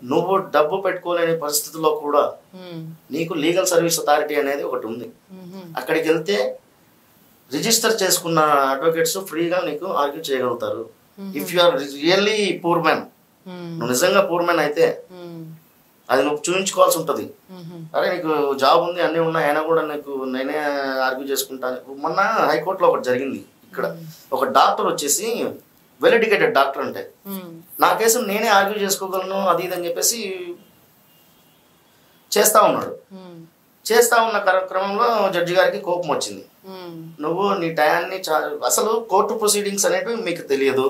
నువ్వు డబ్బు పెట్టుకోలేని పరిస్థితుల్లో కూడా నీకు లీగల్ సర్వీస్ అథారిటీ అనేది ఒకటి ఉంది. అక్కడికి వెళ్తే రిజిస్టర్ చేసుకున్న అడ్వకేట్స్ ఫ్రీగా నీకు ఆర్గ్యూ చేయగలుగుతారు. If you are really poor man, నువ్వు నిజంగా పూర్ మ్యాన్ అయితే అది నువ్వు చూపించుకోవాల్సి ఉంటుంది. అరే నీకు జాబ్ ఉంది అన్నీ ఉన్నాయి అయినా కూడా నీకు నేనే ఆర్గ్యూ చేసుకుంటాను. మొన్న హైకోర్టులో ఒకటి జరిగింది. ఇక్కడ ఒక డాక్టర్ వచ్చేసి వెల్ ఎడ్యుకేటెడ్ డాక్టర్ అంటే నా కేసు నేనే ఆర్గ్యూ చేసుకోగలను అది ఇది అని చెప్పేసి చేస్తా ఉన్నాడు. చేస్తా ఉన్న క్రమంలో జడ్జి గారికి కోపం వచ్చింది. నువ్వు నీ టయాన్ని అసలు కోర్టు ప్రొసీడింగ్స్ అనేటివి మీకు తెలియదు.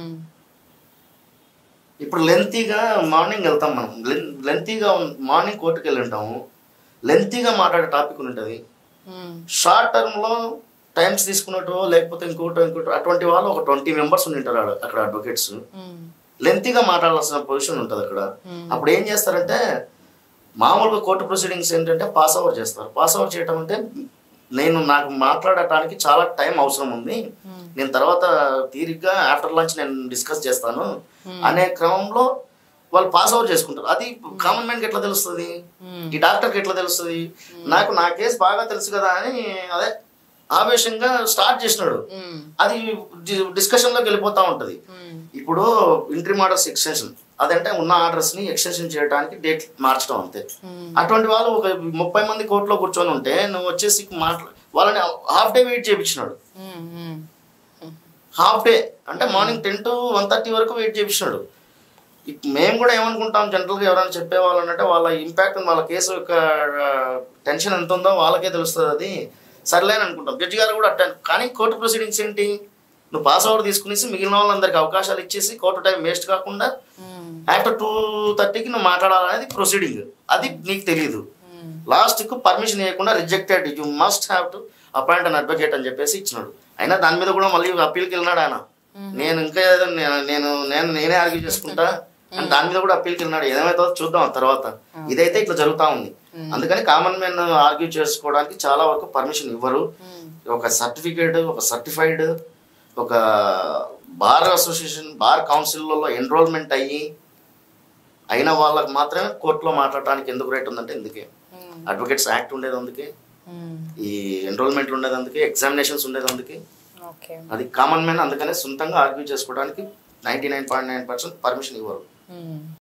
ఇప్పుడు లెంతీగా మార్నింగ్ వెళ్తాం మనం, లెంతీగా మార్నింగ్ కోర్టుకి వెళ్ళి ఉంటాము, లెంతీగా మాట్లాడే టాపిక్ ఉంటుంది. షార్ట్ టర్మ్లో టైమ్స్ తీసుకున్నట్టు లేకపోతే ఇంకోటో అటువంటి వాళ్ళు ఒక 20 మెంబర్స్ ఉంటారు అక్కడ అడ్వకేట్స్. లెంతీగా మాట్లాడాల్సిన పొజిషన్ ఉంటుంది అక్కడ. అప్పుడు ఏం చేస్తారంటే మామూలుగా కోర్టు ప్రొసీడింగ్స్ ఏంటంటే పాస్ ఓవర్ చేస్తారు. పాస్ ఓవర్ చేయటం అంటే నాకు మాట్లాడటానికి చాలా టైం అవసరం ఉంది, నేను తర్వాత తీరిగ్గా ఆఫ్టర్ లంచ్ నేను డిస్కస్ చేస్తాను అనే క్రమంలో వాళ్ళు పాస్ ఓవర్ చేసుకుంటారు. అది కామన్ మ్యాన్కి ఎట్లా తెలుస్తుంది, ఈ డాక్టర్కి ఎట్లా తెలుస్తుంది? నా కేసు బాగా తెలుసు కదా అని అదే ఆవేశంగా స్టార్ట్ చేసినాడు. అది డిస్కషన్ లోకి వెళ్ళిపోతా ఉంటది. ఇప్పుడు ఇంట్రీమ్ ఆర్డర్స్ ఎక్స్టెన్షన్, అదంటే ఉన్న ఆర్డర్స్ ని ఎక్స్టెన్షన్ చేయడానికి డేట్ మార్చడం అంతే. అటువంటి వాళ్ళు ఒక 30 మంది కోర్టులో కూర్చొని ఉంటే నువ్వు వచ్చేసి వాళ్ళని హాఫ్ డే వెయిట్ చేయించినాడు. హాఫ్ డే అంటే మార్నింగ్ 10 to 1:30 వరకు వెయిట్ చేయించినాడు. మేము కూడా ఏమనుకుంటాం జనరల్గా ఎవరైనా చెప్పేవాళ్ళంటే వాళ్ళ ఇంపాక్ట్ వాళ్ళ కేసు యొక్క టెన్షన్ ఎంత ఉందో వాళ్ళకే తెలుస్తుంది. అది సర్లేని అనుకుంటాం. జడ్జి గారు కూడా అట్ట. కానీ కోర్టు ప్రొసీడింగ్స్ ఏంటి, నువ్వు పాస్ ఓవర్ తీసుకునేసి మిగిలిన వాళ్ళందరికీ అవకాశాలు ఇచ్చేసి కోర్టు టైం వేస్ట్ కాకుండా ఆఫ్టర్ 2:30కి నువ్వు మాట్లాడాలనేది ప్రొసీడింగ్. అది నీకు తెలియదు. లాస్ట్కు పర్మిషన్ ఇవ్వకుండా rejected, you must have to appoint an advocate అని చెప్పేసి ఇచ్చినాడు. అయినా దాని మీద కూడా మళ్ళీ అప్పీల్కి వెళ్ళినాడు ఆయన. నేను ఇంకా ఏదో నేనే ఆర్గ్యూ చేసుకుంటా అని దాని మీద కూడా అప్పీల్కి వెళ్ళినాడు. ఏదేమైతే చూద్దాం తర్వాత. ఇదైతే ఇట్లా జరుగుతూ ఉంది. అందుకని కామన్ మ్యాన్ ఆర్గ్యూ చేసుకోవడానికి చాలా వరకు పర్మిషన్ ఇవ్వరు. ఒక సర్టిఫికేట్, ఒక సర్టిఫైడ్, ఒక బార్ అసోసియేషన్, బార్ కౌన్సిల్లో ఎన్రోల్మెంట్ అయిన వాళ్ళకి మాత్రమే కోర్టులో మాట్లాడటానికి ఎందుకు రైట్ ఉందంటే ఇందుకే. అడ్వకేట్స్ యాక్ట్ ఉండేది అందుకే, ఈ ఎన్రోల్మెంట్లు ఉండేది అందుకే, ఎగ్జామినేషన్స్ ఉండేది అందుకే. అది కామన్ మ్యాన్ అందుకనే సొంతంగా ఆర్గ్యూ చేసుకోవడానికి 99.9% పర్మిషన్ ఇవ్వరు.